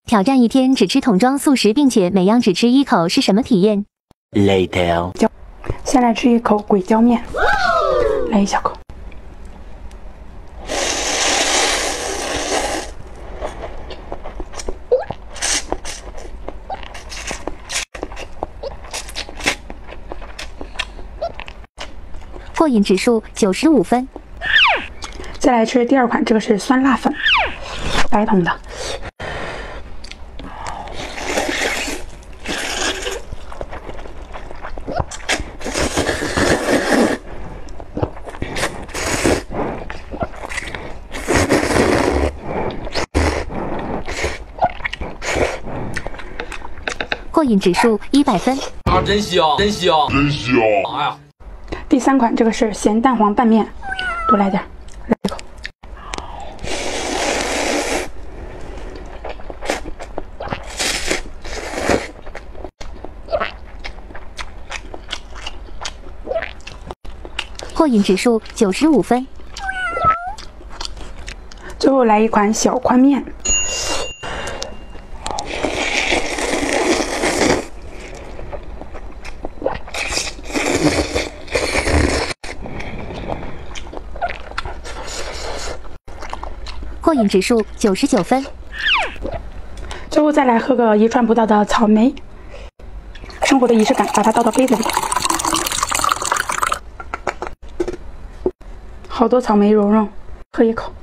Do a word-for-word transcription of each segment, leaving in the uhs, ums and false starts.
挑战一天只吃桶装素食，并且每样只吃一口是什么体验 ？Later。 先来吃一口鬼椒面，来一小口。 过瘾指数九十五分。 再来吃第二款，这个是酸辣粉，白桶的。 过瘾指数一百分。 啊，真香，真香，真香！哎呀， 第三款，这个是咸蛋黄拌面，多来点，来一口。 过瘾指数九十五分。 最后来一款小宽面。 过瘾指数九十九分。 最后再来喝个一串不到的草莓，生活的仪式感，把它倒到杯子里。好多草莓蓉蓉，喝一口。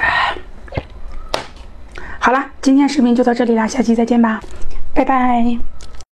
好啦，今天视频就到这里啦，下期再见吧，拜拜。